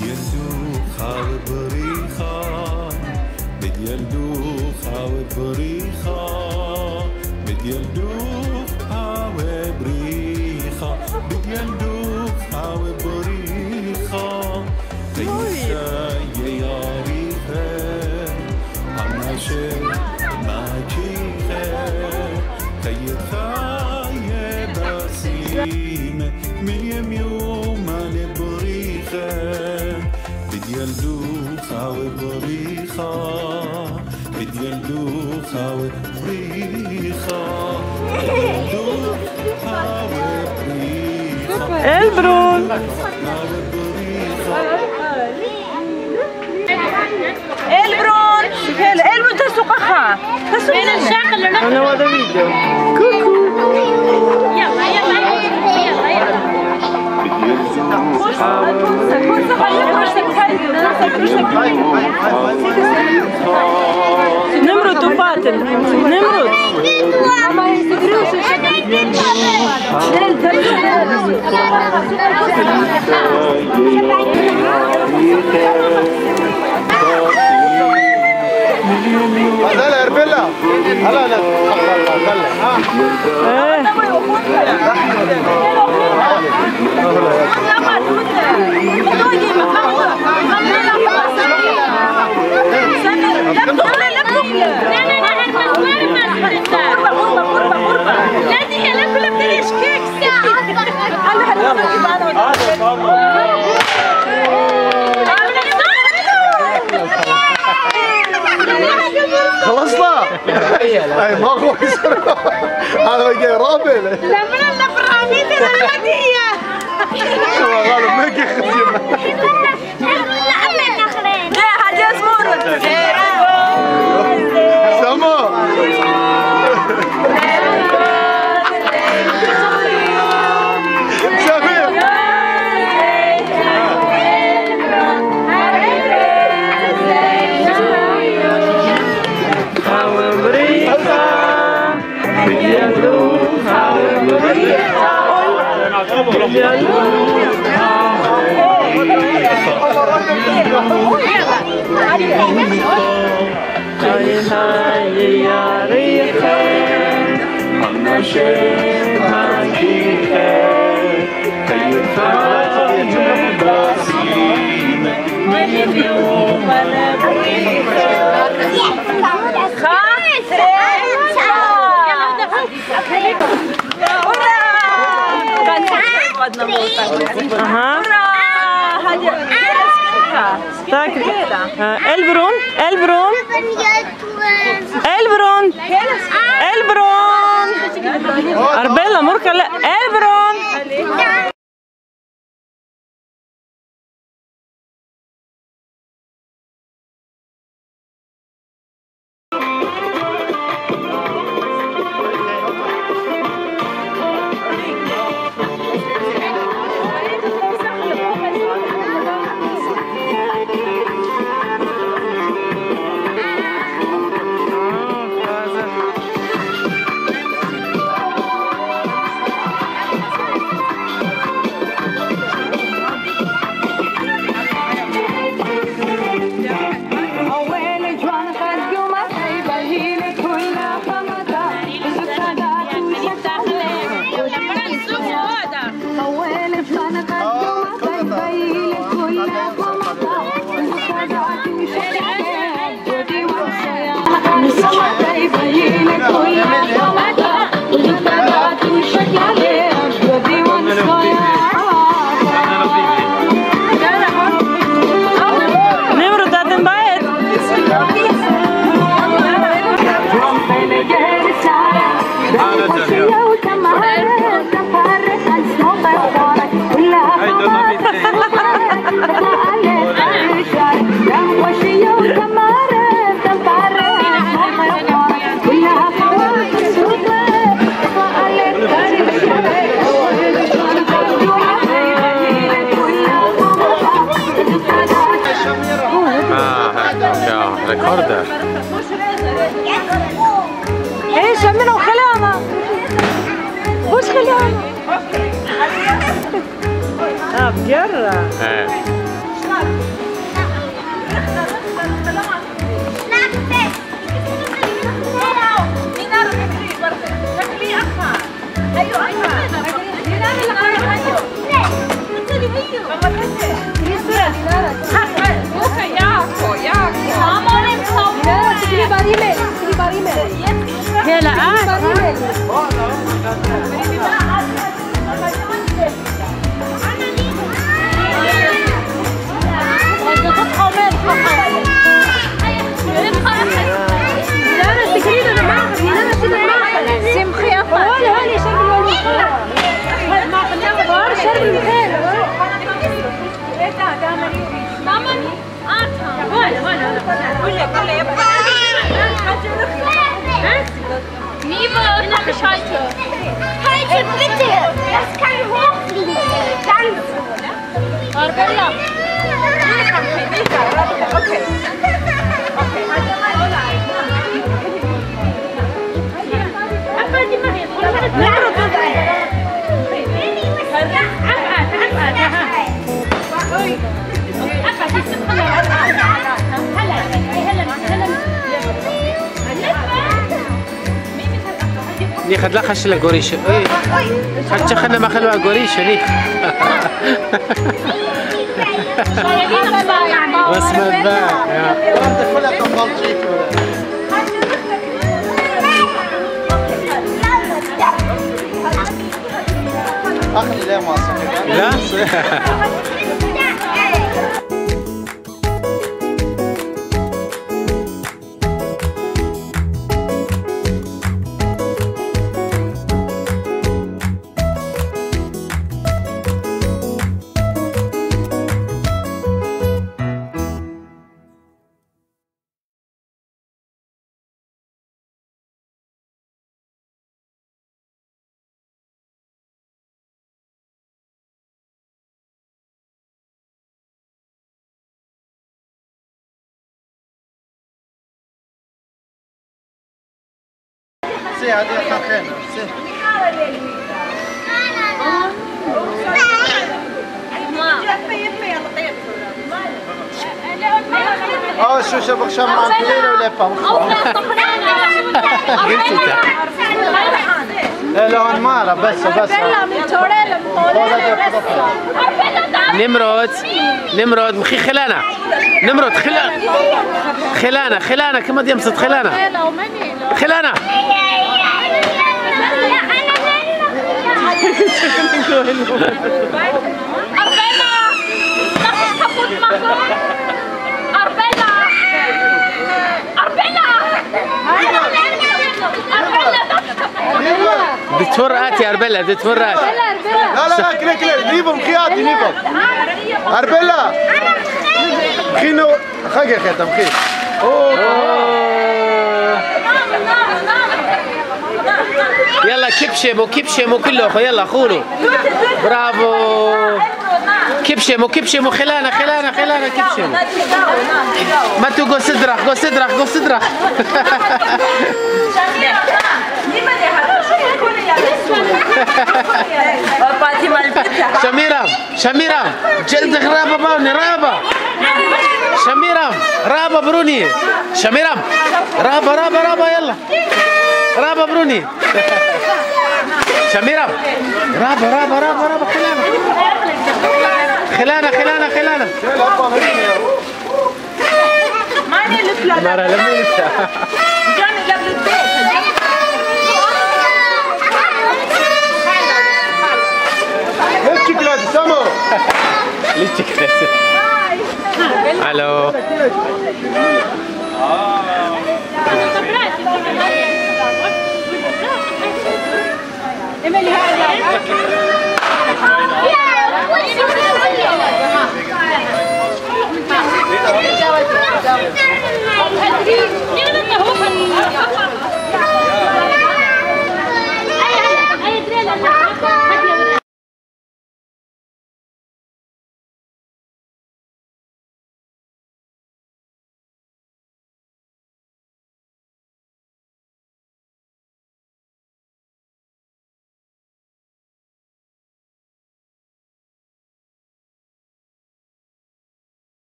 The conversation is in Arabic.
بديلدوخ وبريخة بديلدوخ وبريخة بديلدوخ وبريخة بديلدوخ وبريخة ليسا ياريخة عماشي معجيخة تيتخايا بسيمة ميم يوم لبريخة بديلدوخ وبريخة بديلدوخ وبريخة بديلدوخ وبريخة البرون البرون البرون تسوقها وين الشغل؟ انا وهذا فيديو كوكو يلا يلا يلا يلا نمرود وفاتن نمرود هلا اربلة هلا لا خلصنا اي ما هو هذا جاي رابع لا من الفراميل الهديه شو غالب ما يخدم هذه اسمه سما هاي يا ريحة عماشي معجيخة تيتخايا بسيمة ميم يوم لبريخة البرون البرون البرون البرون اربيلا مركل البرون ريكوردر ايه شمنا وخلعنا وش خلعنا؟ بجرة ايه Heute bitte! Das kann hochfliegen! Ganz! Arbella! Okay. نيخ هاد لا خش لا قريش اي خش خلنا ما خلوها قريش نيخ بس ما باع اخلي لا ما لا سي هذه خاخين سي شو شبك شمعة كبيرة ولا با؟ لا انمارة بس نمرود مخي خلانة نمرود خلانة كما دي يمسط خلانة دتورات يا أربلة دتورات لا كلي نيفهم خياتي نيفهم أربلة خينو خاقي خيتم خي يلا كبشموا كله أخو يلا خولوا برافو كبشموا خلانة كبشموا ما تقو صدرك شميرة جلدك رابة بوني رابة شميرة رابة بروني شميرة رابة يلا رابة بروني شميرة رابة خلانة ماني لفلة مرة لمي جاني قبل البيت ليش سامو ليش الو يا